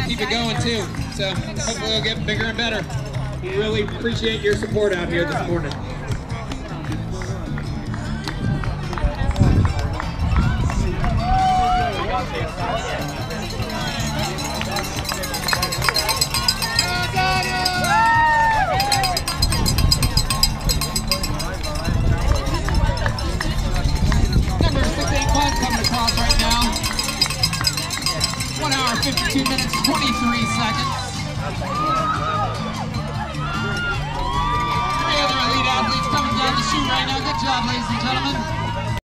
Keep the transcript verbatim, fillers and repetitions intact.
keep it going too. So hopefully it'll get bigger and better. We really appreciate your support out here this morning. one hour, fifty-two minutes, twenty-three seconds. Three other elite athletes coming down the chute right now. Good job, ladies and gentlemen.